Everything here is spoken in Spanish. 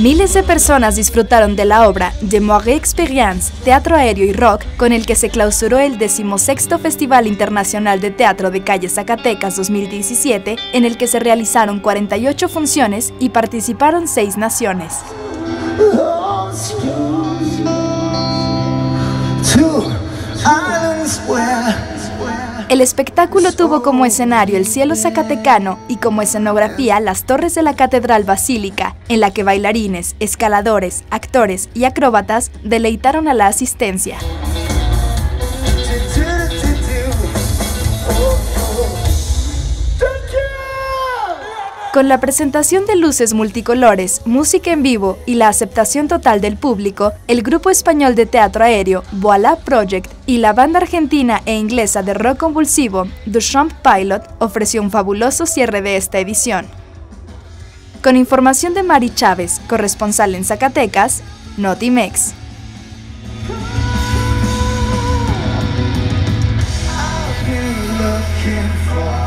Miles de personas disfrutaron de la obra De Moire Experience, Teatro Aéreo y Rock, con el que se clausuró el 16º Festival Internacional de Teatro de Calle Zacatecas 2017, en el que se realizaron 48 funciones y participaron 6 naciones. El espectáculo tuvo como escenario el cielo zacatecano y como escenografía las torres de la Catedral Basílica, en la que bailarines, escaladores, actores y acróbatas deleitaron a la asistencia. Con la presentación de luces multicolores, música en vivo y la aceptación total del público, el grupo español de teatro aéreo Voilà Project y la banda argentina e inglesa de rock convulsivo Duchamp Pilot ofreció un fabuloso cierre de esta edición. Con información de Mari Chávez, corresponsal en Zacatecas, Notimex. I've been looking for